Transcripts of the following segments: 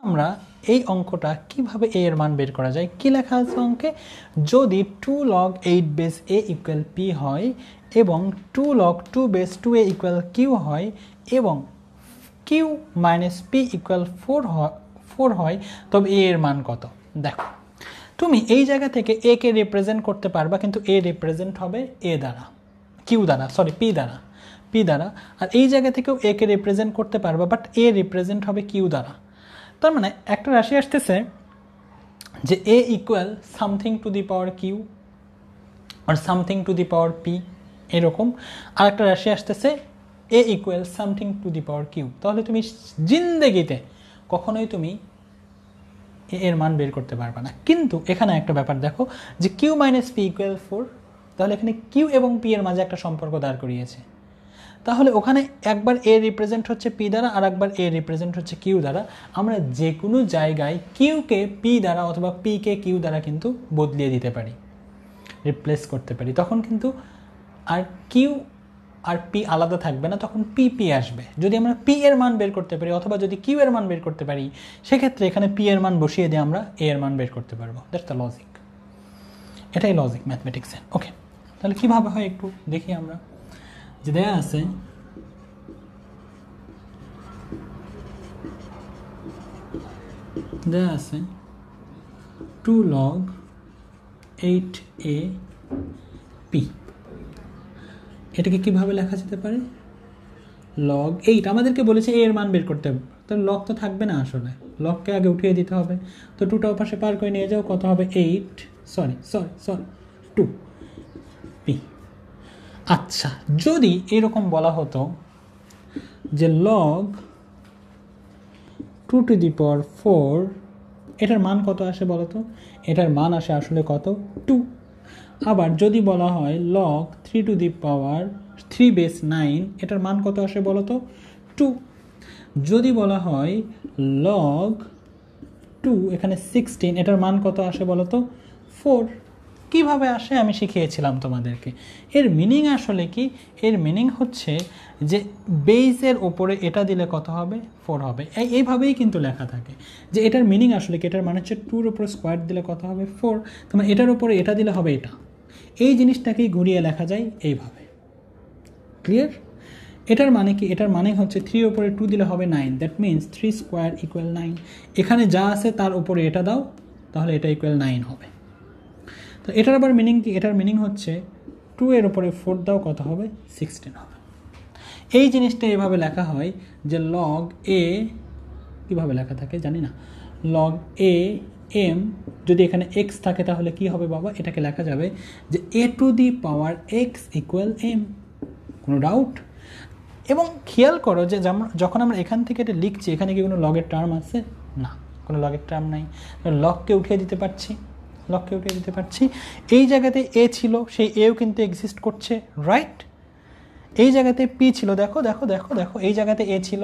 আমরা এই অঙ্কটা কিভাবে a এর মান বের করা যায় কি লেখা আছে অঙ্কে যদি 2 log 8 base a equal p হয় এবং 2 log 2 base 2a equal q হয় এবং q minus p equal 4 হয় তবে a এর মান কত দেখো তুমি এই জায়গা থেকে a কে রিপ্রেজেন্ট করতে পারবা কিন্তু a রিপ্রেজেন্ট হবে a দ্বারা q দ্বারা সরি p দ্বারা আর এই জায়গা থেকেও a কে রিপ্রেজেন্ট করতে পারবা বাট a রিপ্রেজেন্ট হবে q দ্বারা তার মানে একটা রাশি আসতেছে যে a equal something to the power q আর something to the power p এরকম আর একটা রাশি আসতেছে a equal something to the power q তাহলে তুমি জিন্দেগিতে কখনোই তুমি a এর মান বের করতে পারবে না কিন্তু এখানে একটা ব্যাপার দেখো যে q - p ইকুয়াল 4 তাহলে এখানে q এবং p এর মাঝে একটা সম্পর্ক দাঁড় করিয়েছে তাহলে ওখানে একবার a রিপ্রেজেন্ট হচ্ছে p দ্বারা আর একবার a রিপ্রেজেন্ট হচ্ছে q দ্বারা আমরা যে কোনো জায়গায় q কে p দ্বারা অথবা p কে q দ্বারা কিন্তু বদলিয়ে দিতে পারি রিপ্লেস করতে পারি তখন কিন্তু আর q আর p আলাদা থাকবে না তখন p আসবে যদি আমরা p এর মান বের করতে পারি অথবা যদি q এর মান বের করতে পারি সেক্ষেত্রে এখানে p এর মান বসিয়ে দিয়ে আমরা a এর মান বের করতে পারবো দ্যাটস দ্য লজিক এটাই লজিক ম্যাথমেটিক্সে ওকে তাহলে কিভাবে হয় একটু দেখি আমরা যে দেয়া আছে 2 log 8a p এটাকে কিভাবে লেখা যেতে পারে log 8 আমাদেরকে বলেছে a এর মান বের করতে হবে তো log তো থাকবে না আসলে log কে আগে উঠিয়ে দিতে হবে তো 2টা পাশে পার করে নিয়ে যাও কত হবে 8 সরি 2 p আচ্ছা যদি এরকম বলা হতো যে log 2 to the power 4 এটার মান কত আসে বলো তো এটার মান আসে আসলে কত 2 আবার যদি বলা হয় log 3 to the power 3 base 9 এটার মান কত আসে বলো তো 2 যদি বলা হয় log 2 এখানে 16 এটার মান কত আসে বলো তো 4 কিভাবে আসে আমি শিখিয়েছিলাম তোমাদেরকে এর মিনিং আসলে কি এর মিনিং হচ্ছে যে বেসের উপরে এটা দিলে কত হবে 4 হবে এইভাবেই কিন্তু লেখা থাকে যে এটার মিনিং আসলে কি এটার মানে হচ্ছে 2 এর উপরে স্কয়ার দিলে কত হবে 4 তার মানে এটার উপরে এটা দিলে হবে এটা এই জিনিসটাকেই ঘুরিয়ে লেখা যায় এইভাবে ক্লিয়ার এটার মানে কি এটার মানে হচ্ছে 3 এর উপরে 2 দিলে হবে 9 দ্যাট মিন্স 3 স্কয়ার ইকুয়াল 9 এখানে যা আছে তার উপরে এটা দাও তাহলে এটা ইকুয়াল 9 হবে তো এটার আবার মিনিং কি এটার মিনিং হচ্ছে 2 এর উপরে 4 দাও কত হবে 16 হবে এই জিনিসটা এভাবে লেখা হয় যে log a কিভাবে লেখা থাকে জানি না log a m যদি এখানে x থাকে তাহলে কি হবে বাবা এটাকে লেখা যাবে যে a to the power x equal m কোনো ডাউট এবং খেয়াল করো যে যখন আমরা এখান থেকে এটা লিখছি এখানে কি কোনো লগের টার্ম আছে না কোনো লগের টার্ম নাই লগকে উঠিয়ে দিতে পারছি এই জায়গাতে a ছিল সেই a ও কিন্তু এক্সিস্ট করছে রাইট এই জায়গাতে p ছিল দেখো এই জায়গাতে a ছিল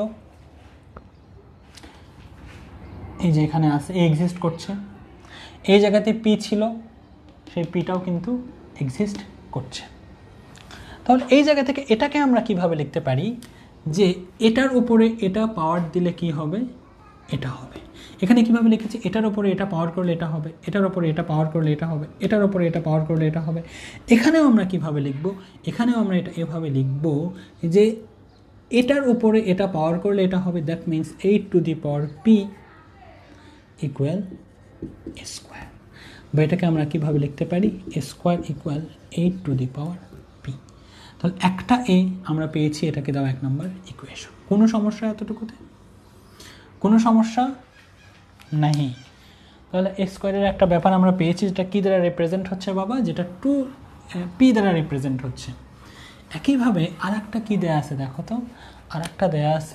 এই যে এখানে আছে a এক্সিস্ট করছে এই জায়গাতে p ছিল সেই pটাও কিন্তু এক্সিস্ট করছে তাহলে এই জায়গা থেকে এটাকে আমরা কিভাবে লিখতে পারি যে এটার উপরে এটা পাওয়ার দিলে কি হবে এটা হবে এখানে কিভাবে লিখেছি এটার উপরে এটা পাওয়ার করলে এটা হবে এটার উপরে এটা পাওয়ার করলে এটা হবে এটার উপরে এটা পাওয়ার করলে এটা হবে এখানেও আমরা কিভাবে লিখব এখানেও আমরা এটা এভাবে লিখব যে এটার উপরে এটা পাওয়ার করলে এটা হবে that means 8 to the power p equal a square বা এটাকে আমরা কিভাবে লিখতে পারি a square equal 8 to the power p তাহলে একটা a আমরা পেয়েছি এটাকে দাও 1 নম্বর ইকুয়েশন কোনো সমস্যা এতটুকুতে কোনো সমস্যা নাই তাহলে a স্কয়ারের একটা ব্যাপার আমরা পেয়েছি যেটা কি দ্বারা রিপ্রেজেন্ট হচ্ছে বাবা যেটা 2p দ্বারা রিপ্রেজেন্ট হচ্ছে একইভাবে আরেকটা কি দেয়া আছে দেখো তো আরেকটা দেয়া আছে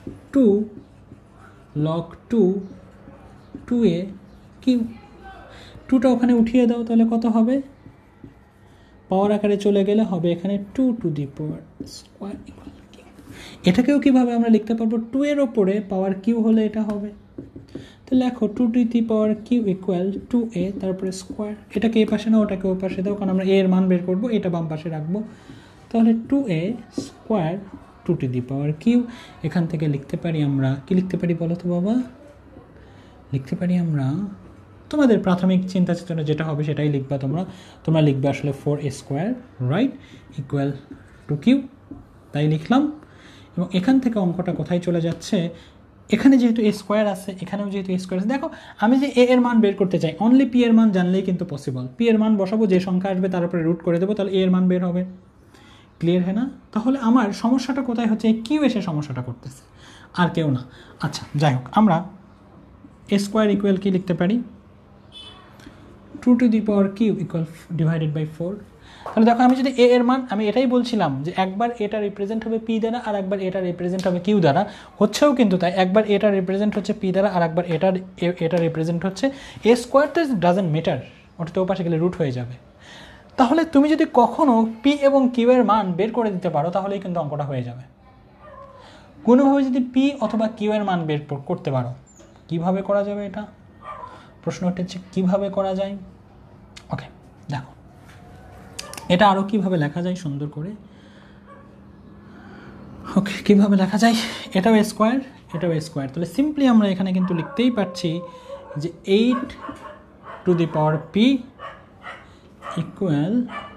2 log 2a q 2টা ওখানে উঠিয়ে দাও তাহলে কত হবে পাওয়ার আকারে চলে গেলে হবে এখানে 2 to the power square equal q এটাকেও কিভাবে আমরা লিখতে পারবো 2 এর উপরে পাওয়ার q হলে এটা হবে তো লেখো 2 to the power q equal 2a তারপরে স্কয়ার এটাকে এই পাশে না ওটাকে ওই পাশে দাও কারণ আমরা a এর মান বের করব এটা বাম পাশে রাখবো তাহলে 2a square 2 to the power q এখান থেকে লিখতে পারি আমরা কি লিখতে পারি বলো তো বাবা লিখতে পারি আমরা, তোমাদের প্রাথমিক চিন্তা চেতনা যেটা হবে সেটাই লিখবা তোমরা লিখবে আসলে 4a² right equal to Q, তাই লিখলাম। এবং এখান থেকে অঙ্কটা কোথায় চলে যাচ্ছে, এখানে যেহেতু a² আছে, এখানেও যেহেতু a² আছে, দেখো আমি যে a এর মান বের করতে চাই, অনলি p এর মান জানলেই কিন্তু পসিবল। p এর মান বসাবো, যে সংখ্যা আসবে তার উপরে রুট করে দেবো, তাহলে a এর মান বের হবে। ক্লিয়ার হয় না? তাহলে আমার সমস্যাটা কোথায় হচ্ছে, কিউ এসে সমস্যাটা করতেছে, আর কেউ না। আচ্ছা যাই হোক, আমরা a² ইকুয়াল কি লিখতে পারি, 2^3 ইকুয়াল ডিভাইডেড বাই 4। তাহলে দেখো আমি যদি a এর মান, আমি এটাই বলছিলাম যে একবার এটা রিপ্রেজেন্ট হবে p দ্বারা আর একবার এটা রিপ্রেজেন্ট হবে q দ্বারা, হচ্ছেও কিন্তু তাই, একবার এটা রিপ্রেজেন্ট হচ্ছে p দ্বারা আর একবার এটা রিপ্রেজেন্ট হচ্ছে a²। তো ডাজেন্ট ম্যাটার, ওটা তো পাশে গেলে রুট হয়ে যাবে। তাহলে তুমি যদি কখনো p এবং q এর মান বের করে দিতে পারো তাহলেই কিন্তু অঙ্কটা হয়ে যাবে। কোনোভাবে যদি p অথবা q এর মান বের করতে পারো, কিভাবে করা যাবে এটা প্রশ্নটা হচ্ছে, কিভাবে করা যায়। ওকে দেখো এটা আরও কীভাবে লেখা যায় সুন্দর করে। ওকে কীভাবে লেখা যায়, এটাও a², এটাও a²। তাহলে সিম্পলি আমরা এখানে কিন্তু লিখতেই পারছি যে 8p equal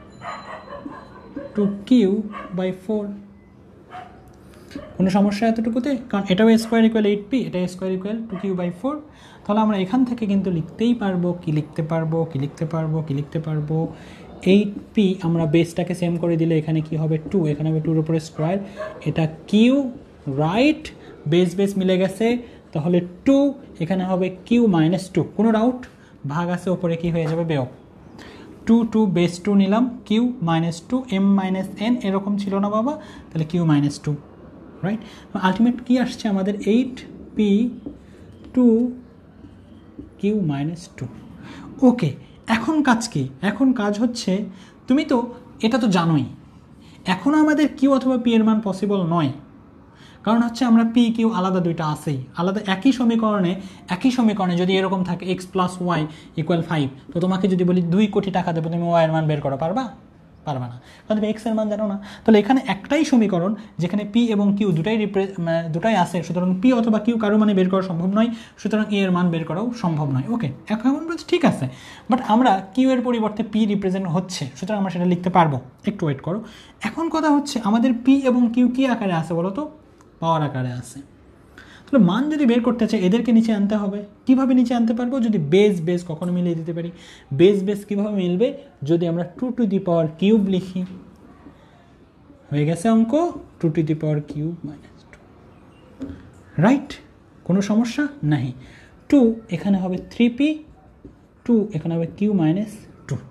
to Q by 4। কোনো সমস্যা এতটুকুতে, কারণ এটাও a² ইকুয়াল 8p, এটা a² ইকুয়াল 2q বাই 4। তাহলে আমরা এখান থেকে কিন্তু লিখতেই পারবো, কি লিখতে পারবো 8p, আমরা বেসটাকে সেম করে দিলে এখানে কি হবে 2, এখানে হবে 2 এর উপরে স্কোয়ার, এটা কিউ রাইট, বেস মিলে গেছে, তাহলে 2, এখানে হবে কিউ মাইনাস 2, কোনো ডাউট, ভাগ আছে ওপরে কি হয়ে যাবে বিয়োগ, 2 বেস 2 নিলাম, q minus 2 m minus n এরকম ছিল না বাবা, তাহলে কিউ মাইনাস 2 রাইট। আলটিমেট কি আসছে আমাদের 8p 2 কিউ মাইনাস 2। ওকে এখন কাজ কি, এখন কাজ হচ্ছে, তুমি তো এটা তো জানোই, এখনও আমাদের কিউ অথবা পি এর মান পসিবল নয়, কারণ হচ্ছে আমরা পি কিউ আলাদা দুইটা আছেই, আলাদা একই সমীকরণে যদি এরকম থাকে x + y = 5, তো তোমাকে যদি বলি 2 কোটি টাকা দেবো, তুমি y এর মান বের করো, পারবা না, কারণ তুমি x এর মান জানো না। তাহলে এখানে একটাই সমীকরণ যেখানে p এবং q দুটাই আছে, সুতরাং p অথবা q কারো মানে বের করা সম্ভব নয়, সুতরাং a এর মান বের করাও সম্ভব নয়। ওকে এখন বলছি ঠিক আছে, বাট আমরা q এর পরিবর্তে p রিপ্রেজেন্ট হচ্ছে, সুতরাং আমরা সেটা লিখতে পারবো, একটু ওয়েট করো। এখন কথা হচ্ছে আমাদের p এবং q কি আকারে আছে বলো তো, পাওয়ার আকারে আছে। তাহলে মান যদি বের করতে চাই এদেরকে নিচে আনতে হবে। কিভাবে নিচে আনতে পারবো, যদি বেস কখনো মিলিয়ে দিতে পারি। বেস কিভাবে মিলবে, যদি আমরা 2^³ লিখি, হয়ে গেছে অঙ্ক 2^³ - 2 রাইট, কোনো সমস্যা নাই। 2 এখানে হবে 3p, 2 এখানে হবে q - 2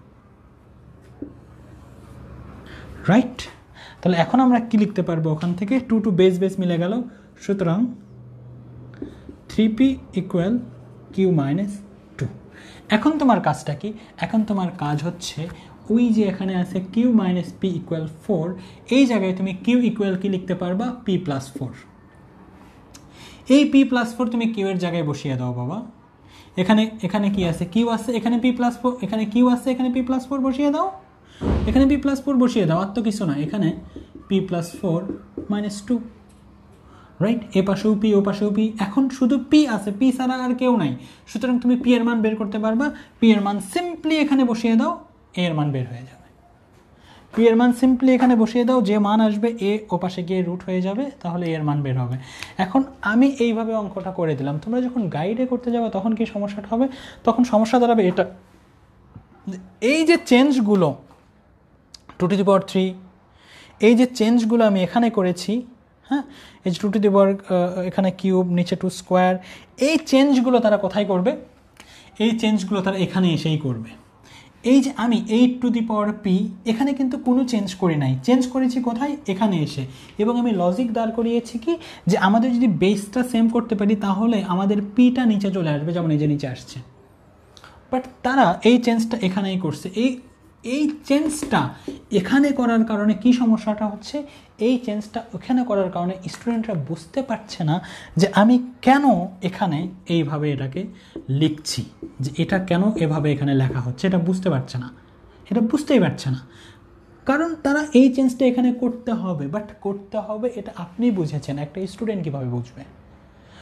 রাইট। তাহলে এখন আমরা কি লিখতে পারবো, ওখান থেকে 2 বেস মিলে গেল, সুতরাং 3p ইকুয়াল q - 2। এখন তোমার কাজটা কি, এখন তোমার কাজ হচ্ছে ওই যে এখানে আছে q - p ইকুয়াল 4, এই জায়গায় তুমি q ইকুয়াল কি লিখতে পারবা, p + 4। এই p + 4 তুমি q এর জায়গায় বসিয়ে দাও বাবা, এখানে কি আছে, q আছে, এখানে p + 4, এখানে q আছে, এখানে p + 4 বসিয়ে দাও, এখানে p + 4 বসিয়ে দাও, আর তো কিছু না, এখানে p + 4 - 2 রাইট। এ পাশেও পি, ও পাশেও পি, এখন শুধু পি আছে, পি ছাড়া আর কেউ নাই, সুতরাং তুমি পি এর মান বের করতে পারবা। পি এর মান সিম্পলি এখানে বসিয়ে দাও, এ এর মান বের হয়ে যাবে। পি এর মান সিম্পলি এখানে বসিয়ে দাও, যে মান আসবে এ ও পাশে গিয়ে রুট হয়ে যাবে, তাহলে এর মান বের হবে। এখন আমি এইভাবে অঙ্কটা করে দিলাম, তোমরা যখন গাইডে করতে যাবে তখন কি সমস্যাটা হবে, তখন সমস্যা দাঁড়াবে এটা, এই যে চেঞ্জগুলো 2^3, এই যে চেঞ্জগুলো আমি এখানে করেছি, হ্যাঁ, এই যে 2^, এখানে কিউব, নিচে 2 স্কোয়ার, এই চেঞ্জগুলো তারা কোথায় করবে, এই চেঞ্জগুলো তারা এখানে এসেই করবে। এই যে আমি 8p এখানে কিন্তু কোনো চেঞ্জ করি নাই, চেঞ্জ করেছি কোথায়, এখানে এসে, এবং আমি লজিক দাঁড় করিয়েছি কি, যে আমাদের যদি বেসটা সেম করতে পারি তাহলে আমাদের পিটা নিচে চলে আসবে, যেমন এই যে নিচে আসছে, বাট তারা এই চেঞ্জটা এখানেই করছে। এই চেঞ্জটা এখানে করার কারণে কি সমস্যাটা হচ্ছে, এই চেঞ্জটা ওখানে করার কারণে স্টুডেন্টরা বুঝতে পারছে না যে আমি কেন এখানে এইভাবে এটাকে লিখছি, যে এটা কেন এভাবে এখানে লেখা হচ্ছে, এটা বুঝতেই পারছে না, কারণ তারা এই চেঞ্জটা এখানে করতে হবে, বাট করতে হবে এটা আপনি বুঝেছেন, একটা স্টুডেন্ট কীভাবে বুঝবে।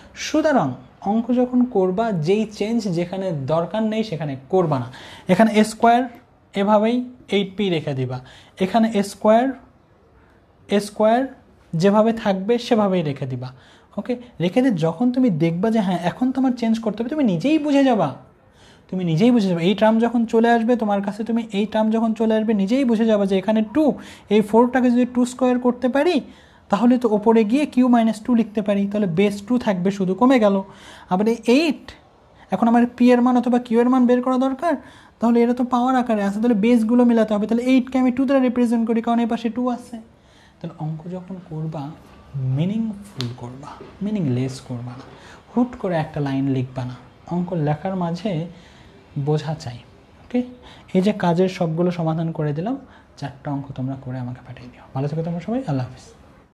সুতরাং অঙ্ক যখন করবা যেই চেঞ্জ যেখানে দরকার নেই সেখানে করবা না। এখানে এ স্কোয়ার এভাবেই 8p রেখে দিবা, এখানে এ স্কোয়ার যেভাবে থাকবে সেভাবেই রেখে দিবা। ওকে, রেখে দিয়ে যখন তুমি দেখবা যে হ্যাঁ এখন তোমার চেঞ্জ করতে হবে, তুমি নিজেই বুঝে যাবা, এই টার্ম যখন চলে আসবে তোমার কাছে, তুমি এই টার্ম যখন চলে আসবে নিজেই বুঝে যাবা যে এখানে 2, এই 4টাকে যদি 2 স্কোয়ার করতে পারি তাহলে তো ওপরে গিয়ে q-2 লিখতে পারি, তাহলে বেস 2 থাকবে, শুধু কমে গেল। আবার এই 8, এখন আমার p এর মান অথবা q এর মান বের করা দরকার, তাহলে এটা তো পাওয়ার আকারে আছে, তাহলে বেসগুলো মেলাতে হবে, তাহলে 8কে আমি 2 দ্বারা রিপ্রেজেন্ট করি কারণ এই পাশে 2 আছে। তাহলে অঙ্ক যখন করবা মিনিংফুল করবা, মিনিংলেস করবা না, হুট করে একটা লাইন লিখবা না, অঙ্ক লেখার মাঝে বোঝা চাই। ওকে, এই যে কাজের সবগুলো সমাধান করে দিলাম, 4টা অঙ্ক তোমরা করে আমাকে পাঠিয়ে দিও। ভালো থেকো তোমরা সবাই, আল্লাহ হাফিজ।